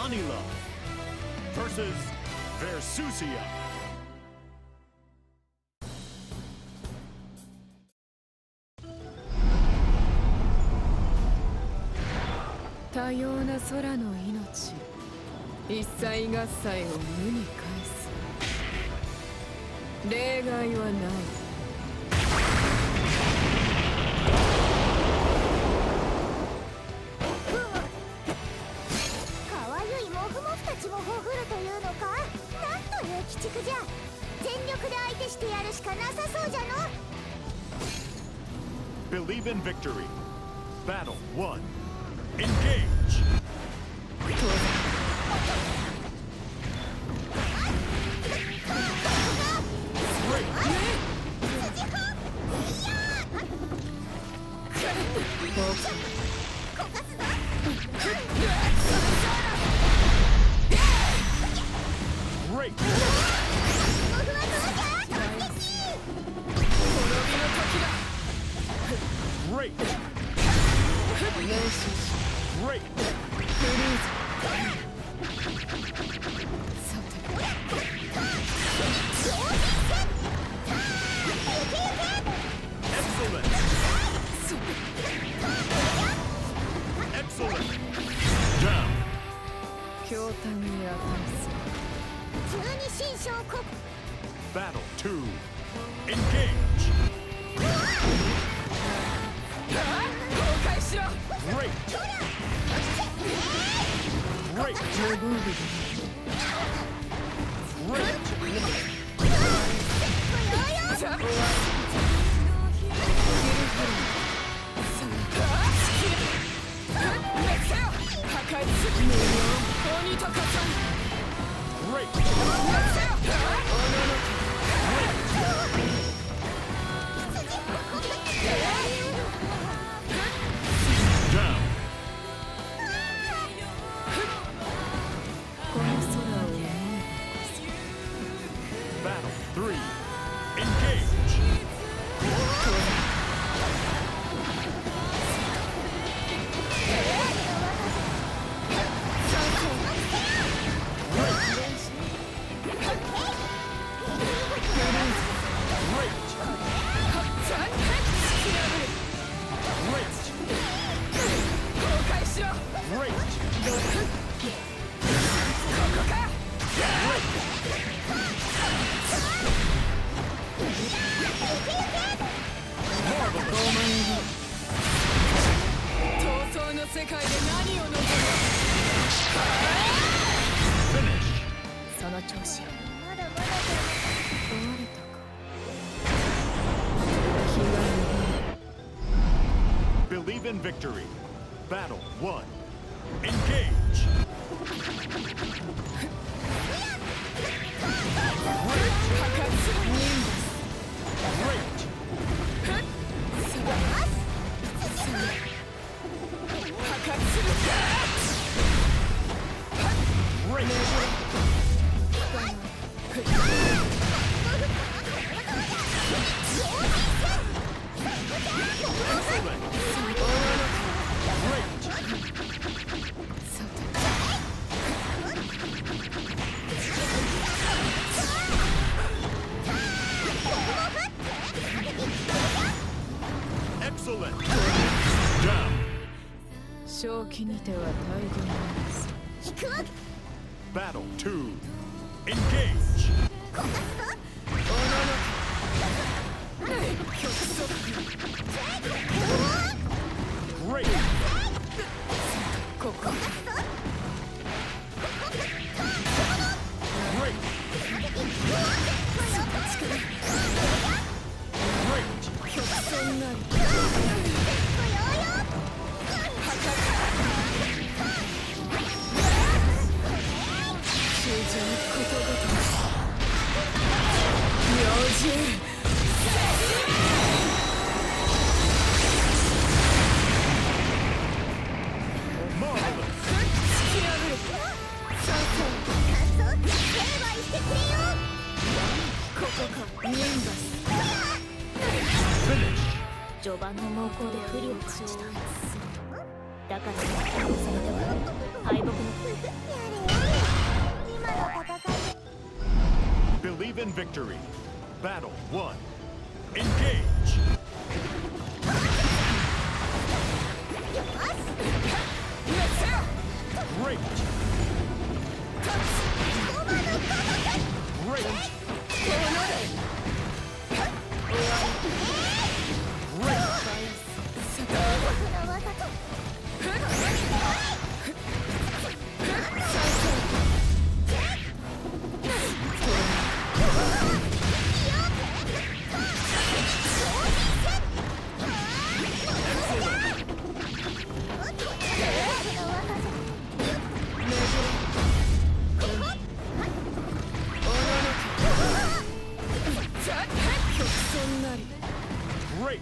Anila versus Versusia. 多様な空の命、一切合切を無に返す。例外はない。 かわゆいモフモフたちもほふるというのか。なんという鬼畜じゃ。全力で相手してやるしかなさそうじゃの。 Believe in victory. Battle 1. Engage! Great! Great! Great! Excellent! Excellent! Down! 驚嘆に値する。 十二神将国 Battle 2. Engage! 公開しろ。 Great! Great! Great! 世界で何を望む。 その調子。まだまだ壊れたか。 Believe in victory. Battle 1. Engage. Great. Excellent. Down. 正気にては大義なりす。 Battle 2. Engage. Great. Finish. 序盤の猛攻で不利を感じた。だからそれでは敗北の Believe in victory. Battle 1. Engage! Great! Great! Great!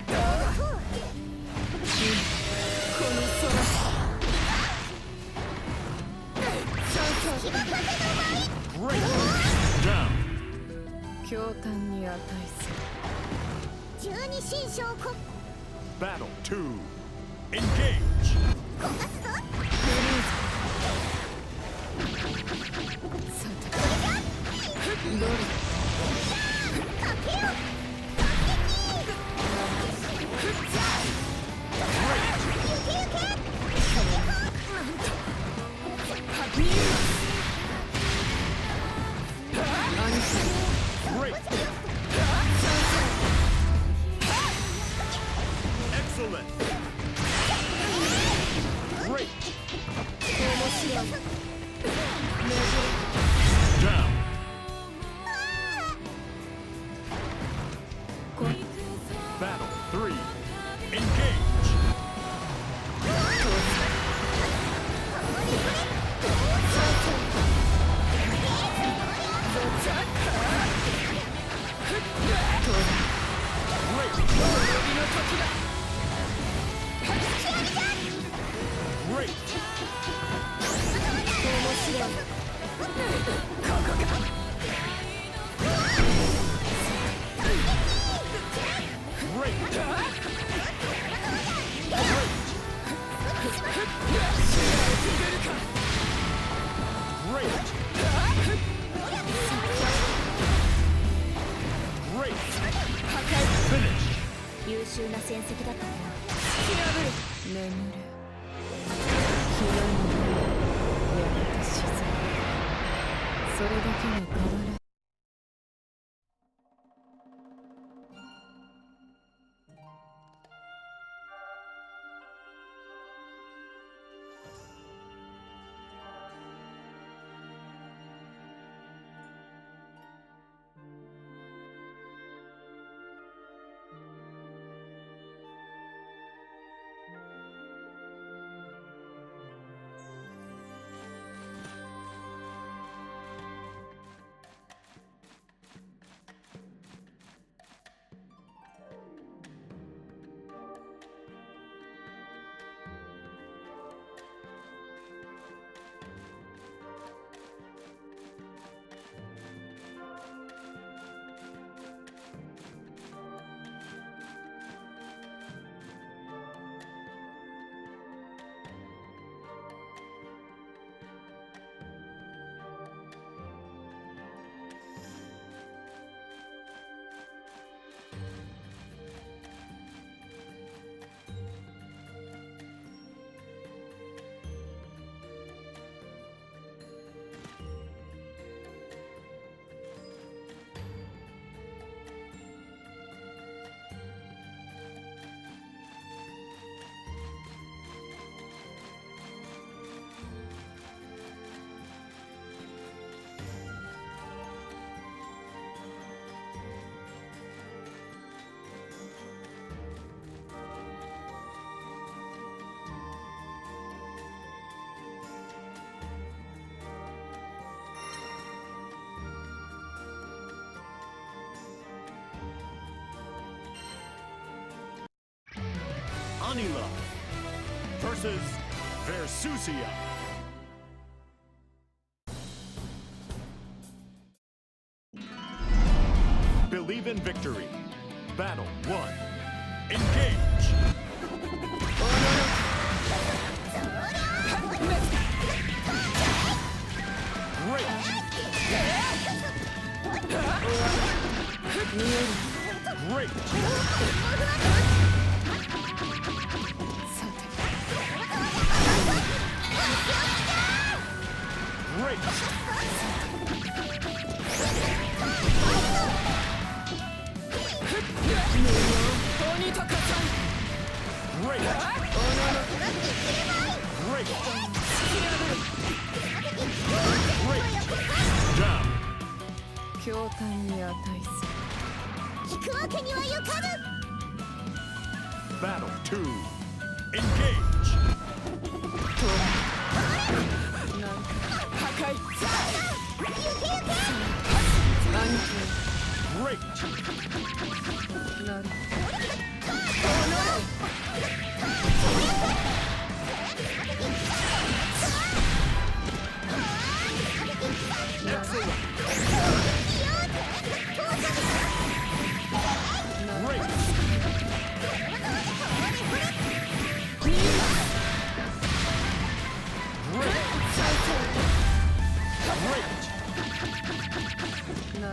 Great! Down! 驚嘆に値する。 十二神将こ Battle 2. Engage! こかすぞ。 さてどれかけよ。 Great! Excellent! Great! Down! Battle 3. Engage! Great! Great! Great! Great! Finish! 優秀な戦績だったな。 眠れ気が眠れやがて沈むそれだけが変わらん Anila versus Versusia. Believe in victory. Battle 1. Engage! Great! Great. さて Great. とにかくさん Great. おのの Great. Great. Down. 驚嘆に値す引くわけにはいかぬ。 Battle 2. Engage. るなん破壊暗 Great. 記なる Excellent. Great. Great. Great. なる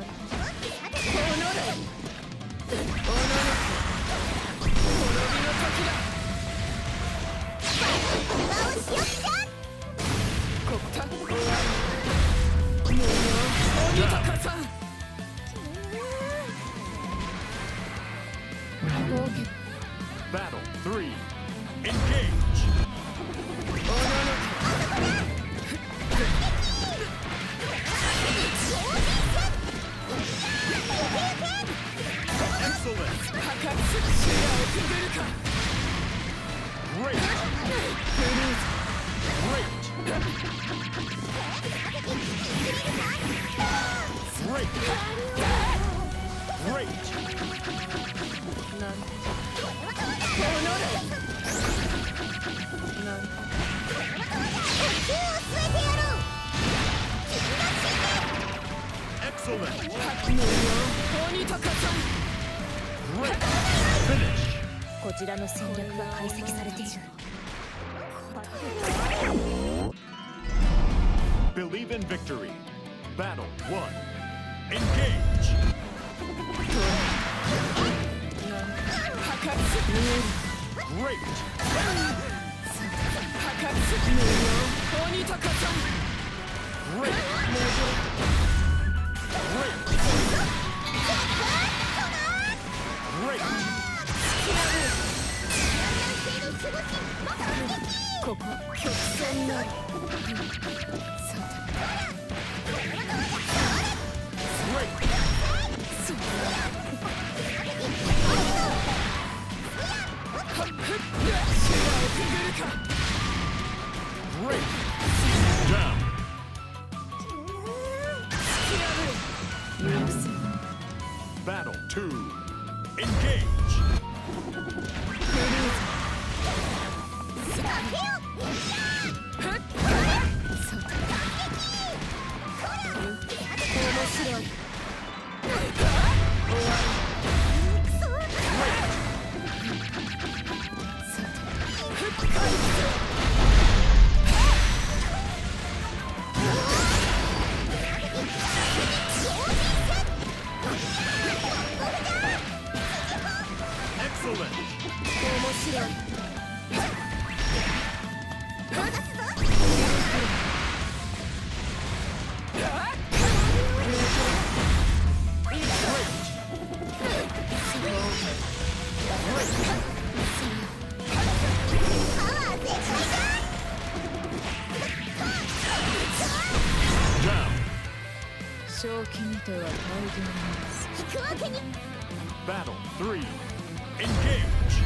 Battle 3. Engage. Excellent. Great. Great. Great. Great. なんなん手を据えてやろう。 Excellent. とにかくさん Great. Finish. こちらの戦略が解析されている。 Believe in victory. Battle 1. Engage. 破壊 Great. とにかくさん Great. Great. Great. ここ曲線なりさ Great. てそう視野をくぐるか Great. Down. 許せ Battle 2. Engage. Excellent. 面白い Down. 正気にては大量に引くわけに。 Battle 3. Engage.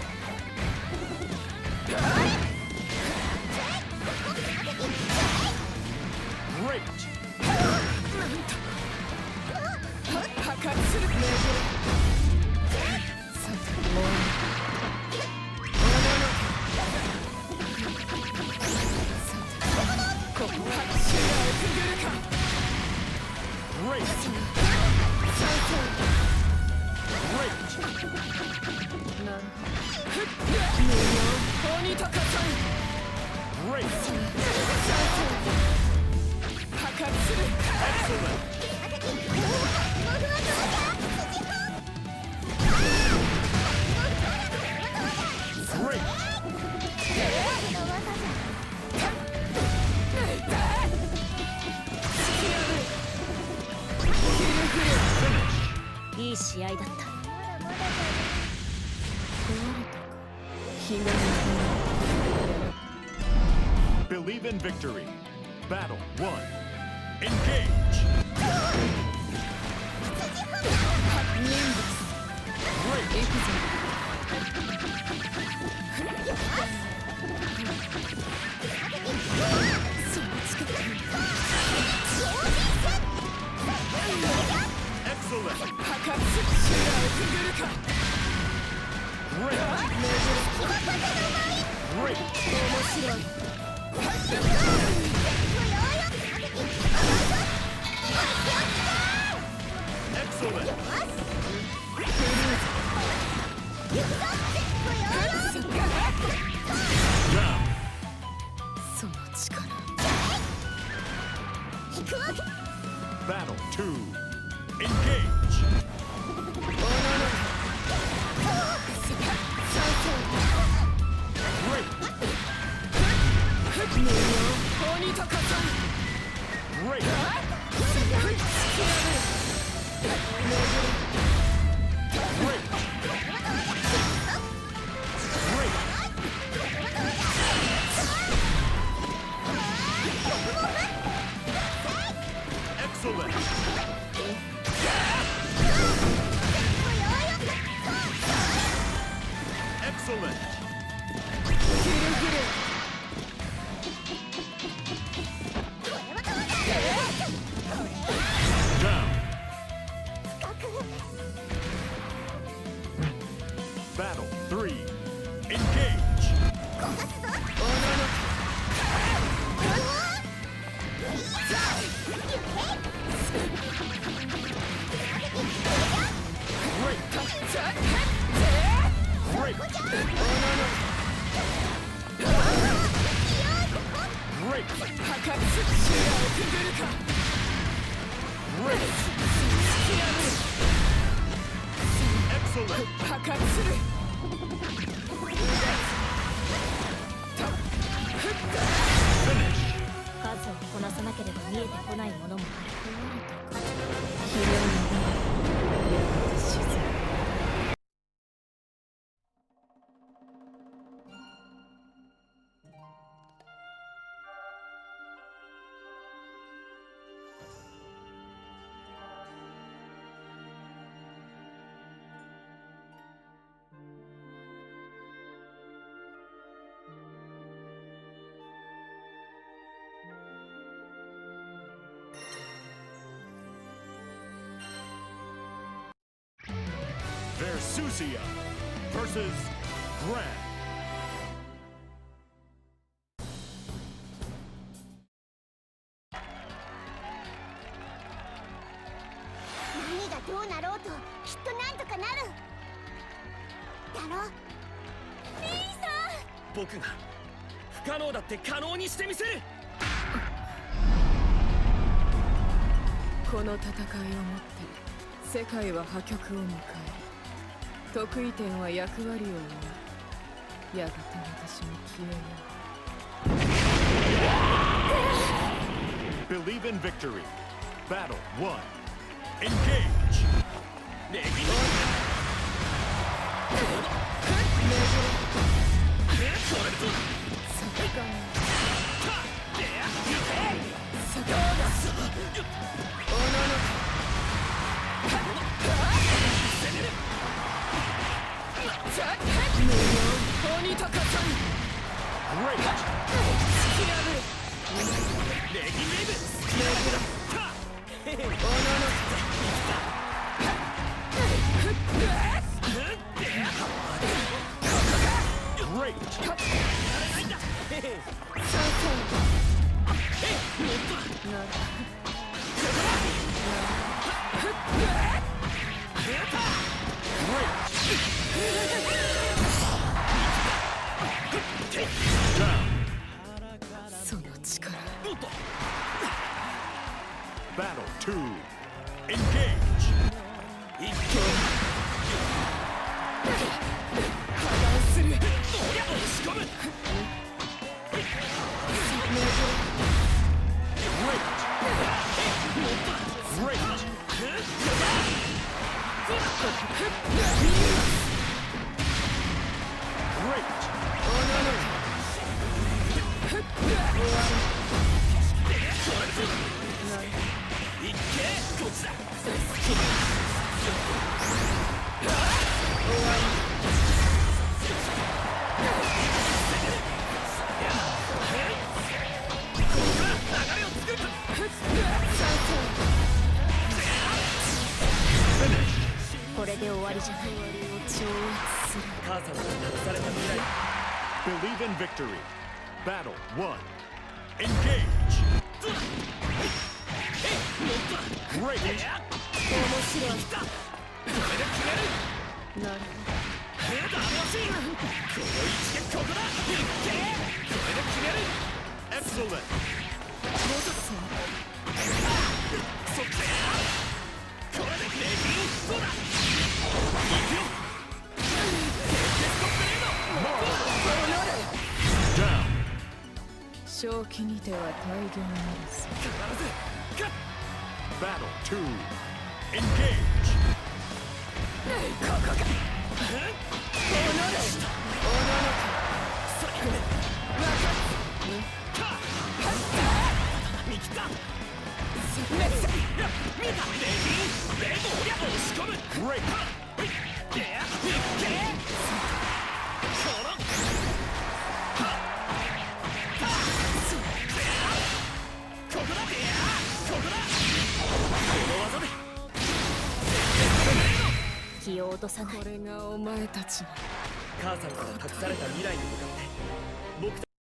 Great. 破壊するさてもうここは視野をくぐるか Great. なん Great. とにかくさん Great. 破壊する Excellent. 試合だった。 壊れたか日が Believe in victory. Battle 1. Engage. Great. その力 Excellent. 破壊するシュラをくぐるか Great. Great. 面白い Excellent. Down. その力 Battle 2. Engage. 無料鬼高さん Great. Great. Great. Excellent. Excellent. ギルギル Down. Battle 3. Engage. 破壊する Finish. 数をこなさなければ見えてこないものもある。 日の入りやがて沈む Versusia versus Gran. 何がどうなろうときっとなんとかなるだろリーさん。 僕が不可能だって可能にしてみせる。 この戦いをもって世界は破局を迎え得意点は役割を終えやがて私も消えよう Believe in victory. Battle 1. Engage. ネギ鬼高さん Great. ネギウェーブ。 Great. その力 Battle 2. Engage. 破壊する Great. Great. これで終わりじゃない。 母さんが託された未来。 Believe in victory. Battle 1. Engage. Great. 面白い。なるほど。 Excellent. 正気にては大量になるぞ。 Battle 2. Engage. 気を落とさない。 これがお前たちの母さんから託された未来に向かって僕た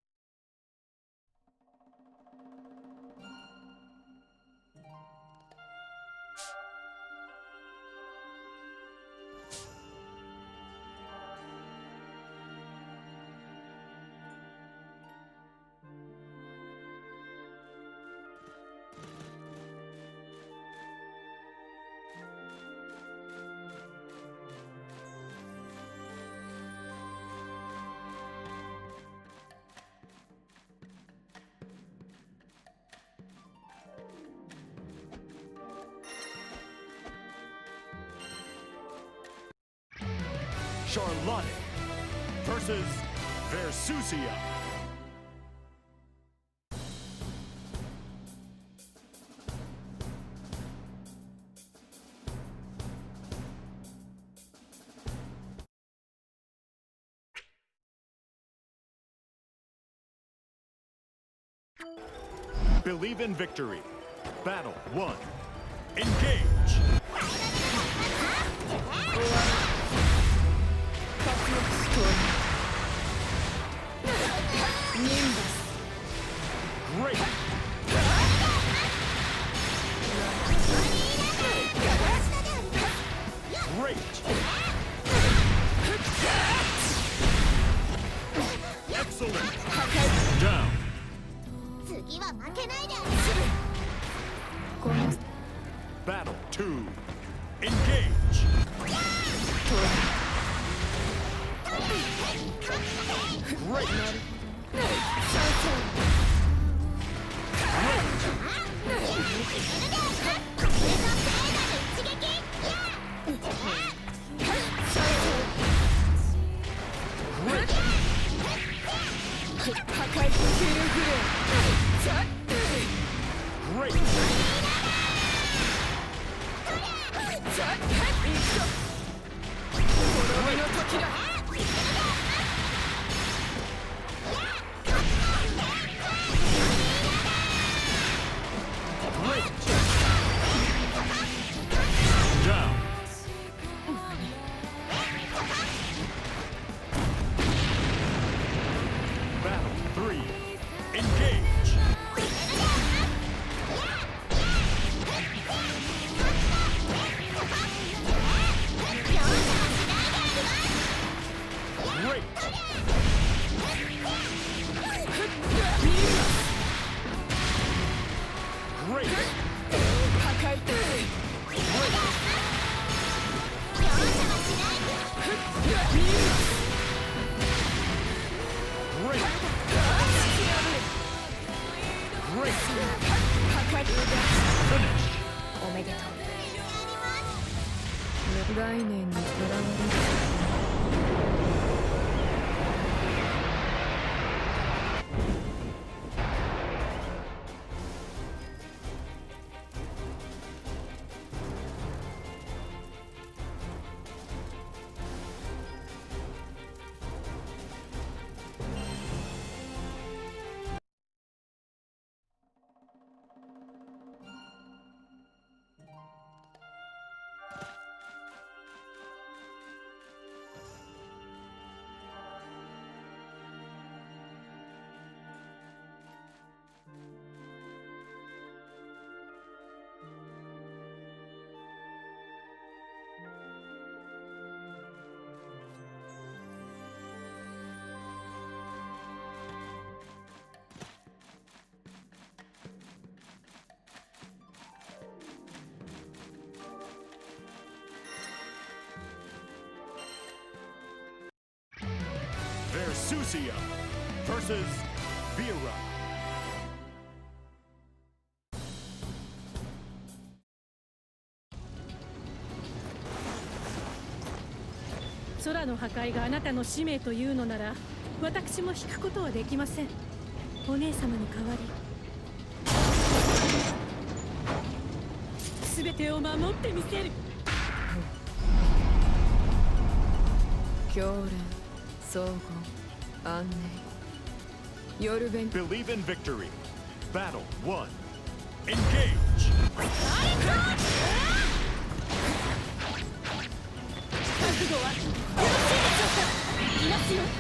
Charlotte versus Versusia. Believe in victory. Battle 1. Engage. Great. Great. Excellent. Down. 次は負けないで。 Battle 2. Engage. Great. Great. Down. Battle 3. Engage. Great. Great. Great. Great. Finish. おめでとう。 概念にとらわれる。 Versusia versus Vera. 空の破壊があなたの使命というのなら、私も引くことはできません。お姉様に代わり全てを守ってみせる。 教練、総合、安寧、夜弁。 Believe in victory. Battle 1. Engage. 覚悟はよろしいでしょうか。いますよ。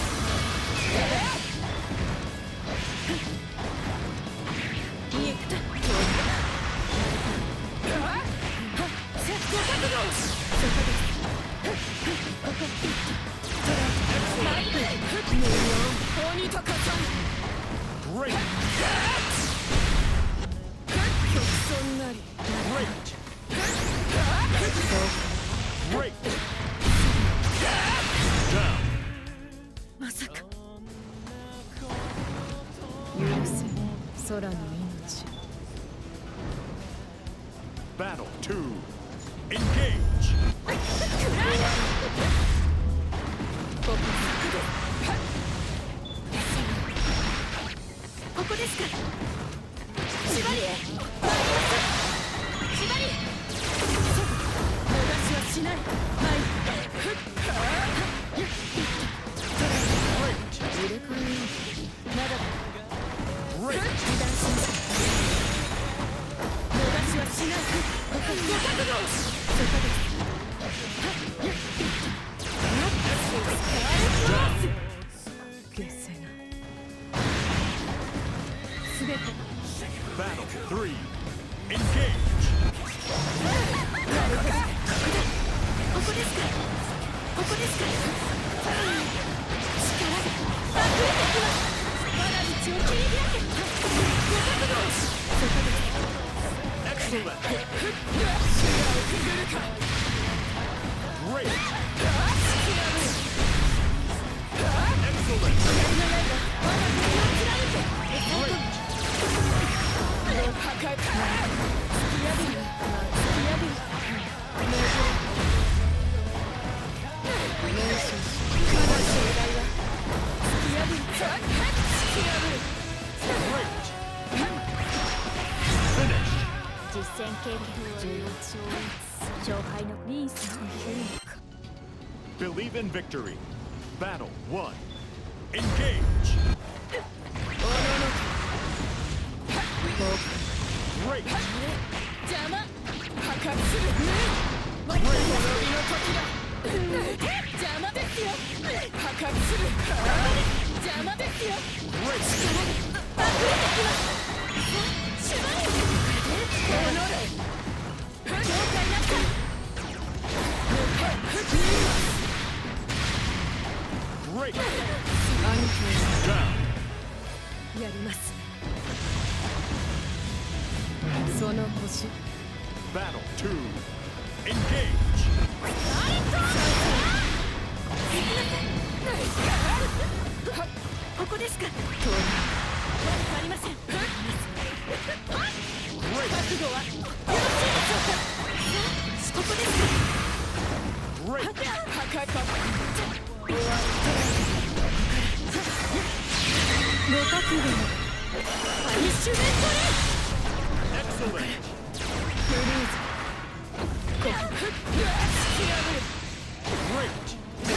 見えた。ご覚悟。そこです。ここ。マイク。鬼高さん。 Great. 極損なり。 Great. Great. Down. まさか。 許せ、空の命。 Battle 2. Engage. ここですか。縛りへ。縛り。逃しはしない。はい。 入れ替えよまだだ。 Great. 油断しません。逃しはしない。ご覚悟。そこです。 う。消せない。 すべて。 Battle 3. Engage. ここですか。ここですか。力が溢れてきます。我が道を切り開け。ご覚悟。そこです。 Excellent. 視野をくぐるか。 Great. 槍 Excellent. の刃、我が国を貫け。 Great. 破壊。突き破る。突き破る。 Great. Finish. 実戦計画勝敗のリンスの変化。 Believe in victory. Battle 1. Engage. 邪 Great. 魔。破壊する。我が滅びの時だ。邪魔ですよ。破壊する。邪魔ですよ。 Great. 溢れてきます。縛り。了解なった。 Great. 兄貴 Down. やります。 その星。 Battle 2. Engage. ここですか。悪くありません。 Great. 覚悟はよろしいでしょうか。ここですか。 覚悟のパニッシュメントレイ Excellent. フリーズこ突き破る Great.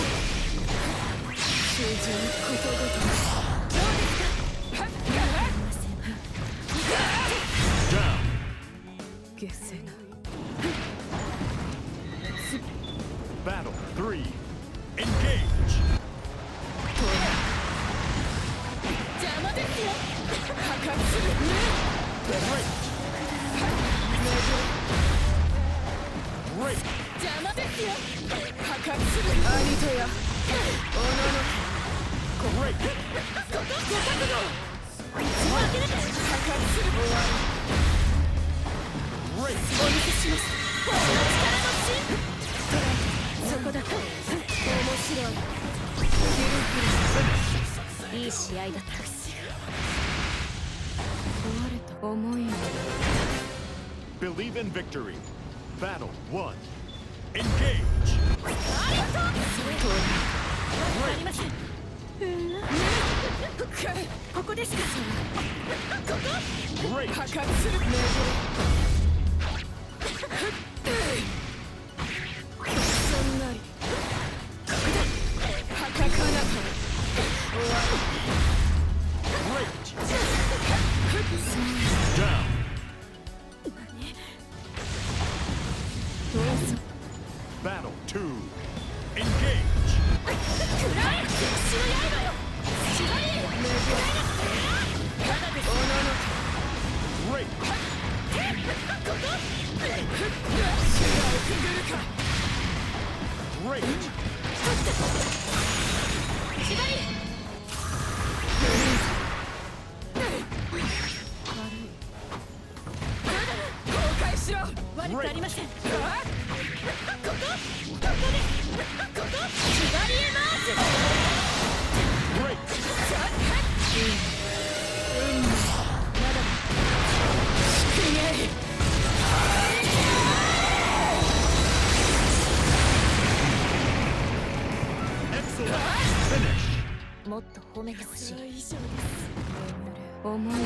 集中ことごとにどうですかありません Down. 消せない Battle 3. Engage. 邪魔ですよ破壊する Great. Great. 邪魔ですよ破壊するアニトやおのの Great. ご覚悟道を開けなきゃ破壊する Great. お見せします私の力の芯トライそこだ面白いいい試合だった壊れた思いよ Believe in victory. Battle 1. Engage. ありませんここですかここ Great. 破壊するそんなり破壊かな Great. Down. どうぞ Battle 2. Engage. くらえ決死の刃よ縛りただです Great. ここくぐるか Great. 縛り後悔しろ悪くありませんここですここ縛りへ回す Great. もっと褒めてほしい。 思いよ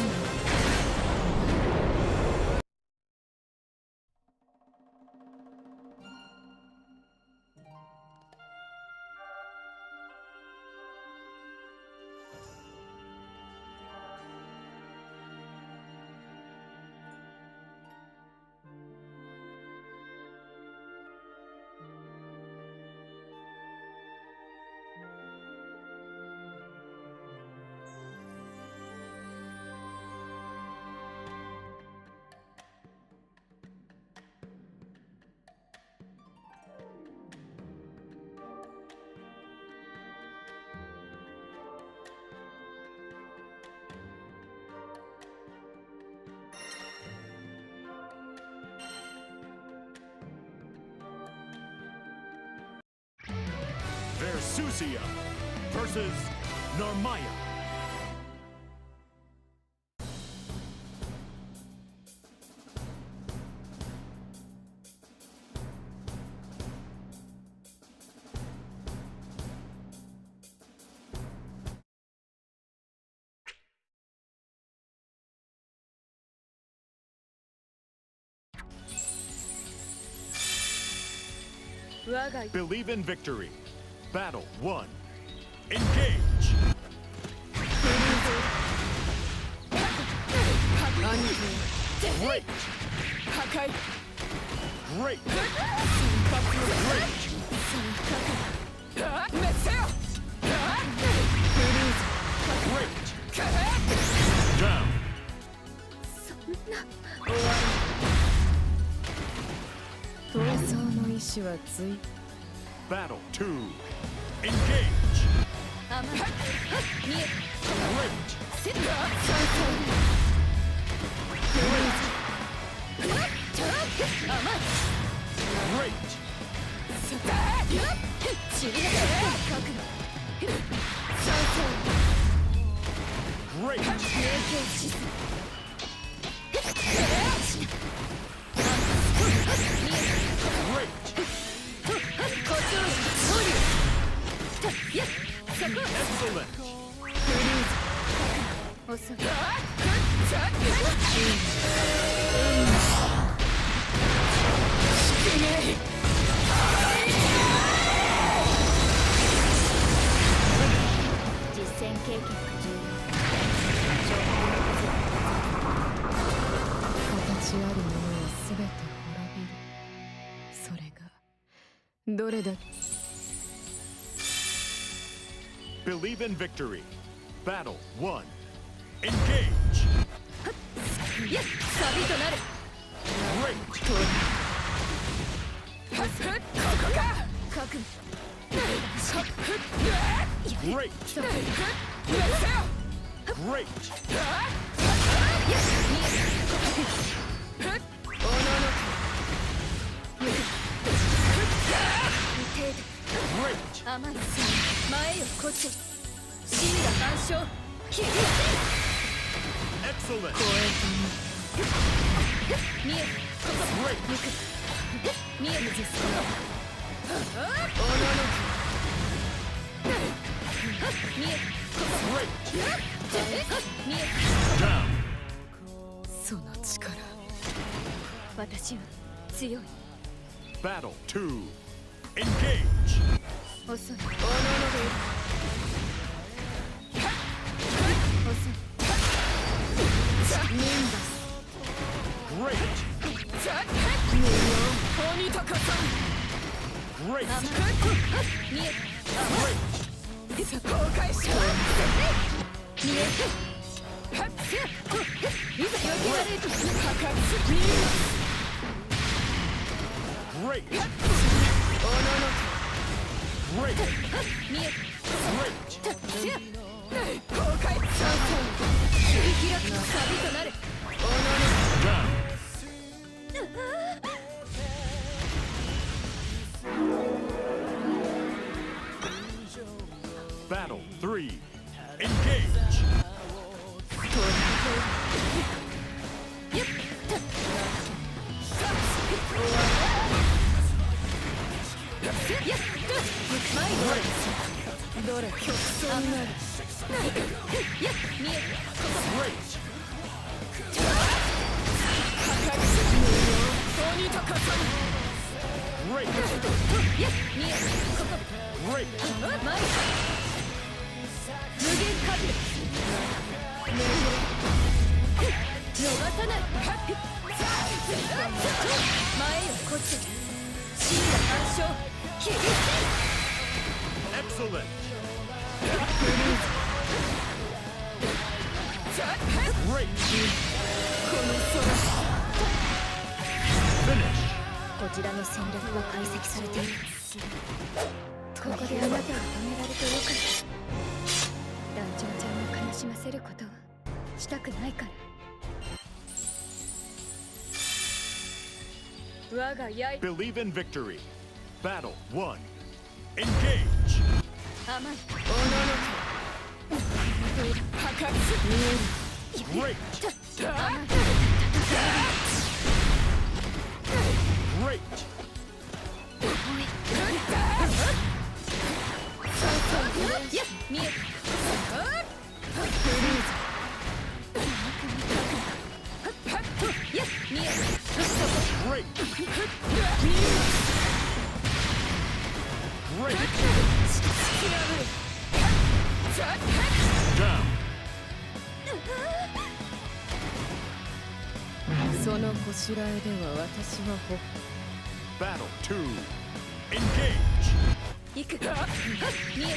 Versusia versus Narmaya. Believe in victory. Battle 1. Engage. Great. 破壊 Great. 滅せよ Great. Down. 闘争の意志はつい Battle 2. Engage. 甘い見え Great. セット 甘い Great. ちぎれ覚悟 Great. 影響しす Great. 誇張総流やそこ Excellent. 実戦経験が重要。 形あるものは全て滅びる。それがどれだけ Believe in victory. Battle 1. Engage. いや旅となる。 Great. ここか。覚悟。 Great. Great. おのの Great. 甘い前よこっち。死んだ干渉。 Excellent. 見え Great. 見える実装。おのの見え Great. 見え Down. その力。 私は強い。 Battle 2. Engage. 遅い。おのの遅い。ニンバス。 Great. 鬼高さん。 Great. 見え Great. 公開しろ。見えいざ避けられる。破壊する。 Great. おのの Great. 見え Great. 公開切り開く旅となる。 Down. Battle 3. Engage. どれ曲線なる。いや見え Great. 破壊する。鬼高さん。 Great. いや見えここ Great. 前無限カビル。逃さない。前よこっち。死んだ干渉。切り捨て Excellent. Great. この空。 Finish. こちらの戦略が解析されている。ここであなたを止められてよかった。団長ちゃんを悲しませることはしたくないから。 我が刃 Believe in victory. Battle 1. Engage. 甘い。おのの破壊する。 Great. Great. いや見えいや見え Great. Great. Down. そのこしらえでは私はほ Battle 2. Engage. 行く見え Great.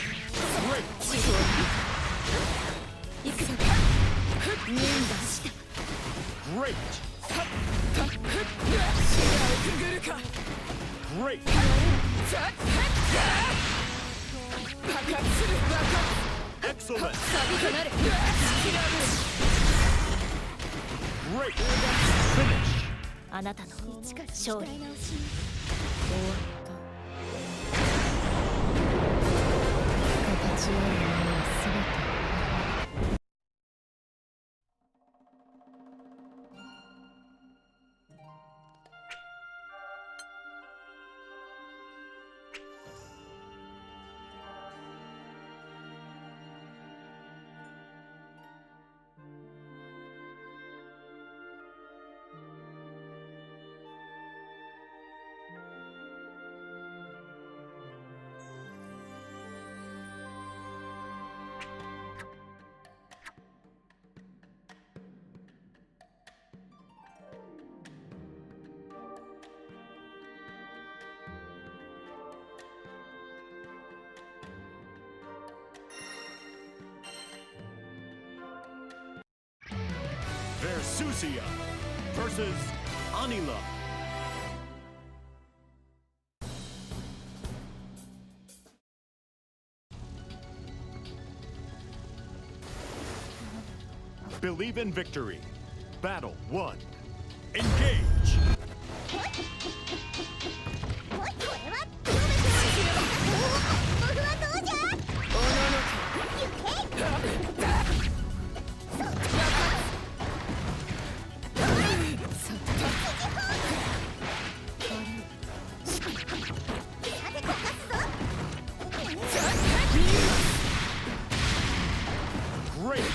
行く忍打した Great. 視野をくぐるか Great. 破壊する Excellent. 旅となる Great. Finish. あなたの勝利。 終わった形あるものは全て Versusia versus Anila. Believe in victory. Battle 1. Engage! これはどうじゃ。 Great!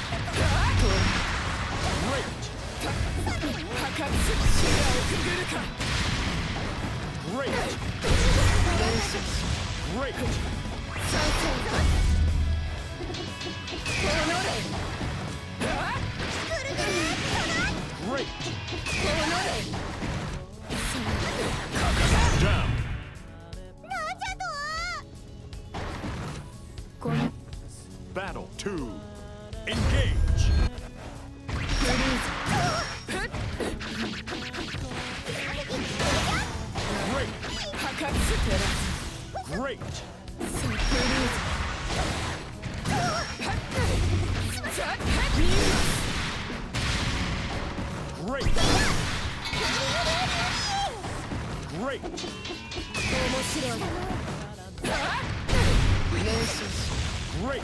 Great! Great! Great! Down! なんじゃと。 Battle 2. Engage! Great! Great! Great! Great! Great!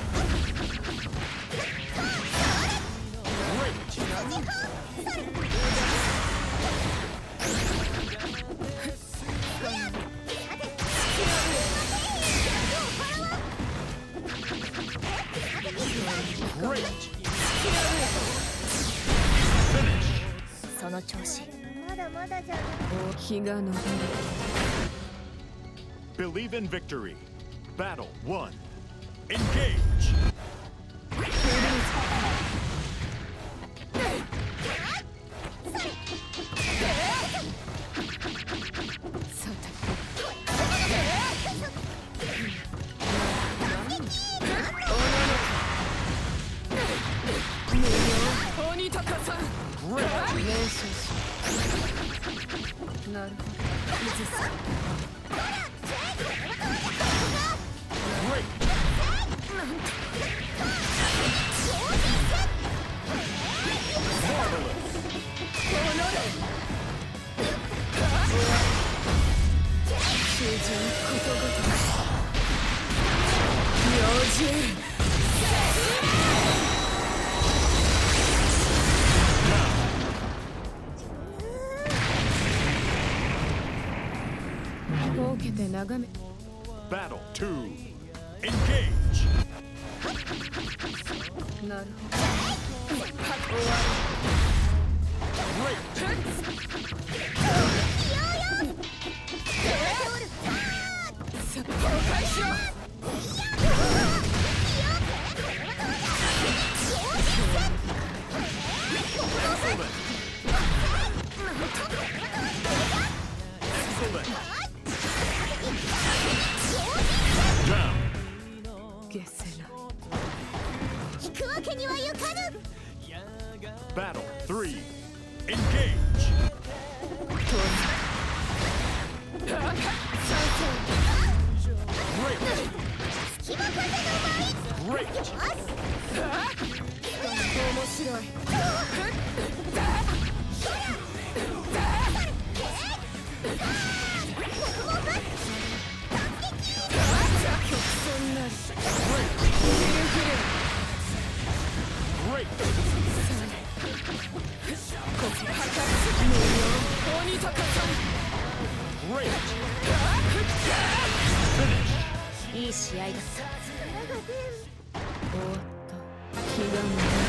Great! Finish! その調子。 まだまだじゃな。 気が伸びる。 Believe in victory. Battle 1. Engage! Great! なるほど。 Great! Marvelous! 囚人ことごとく明神 設けて眺め Battle 2. Engage! なる Great! 下せな引くわけにはいかぬ。 Battle 3. Engage! Great! 隙間風の舞。 Great! 面白い Great! 鬼高さ Great! いい試合だった。 終わった気が抜け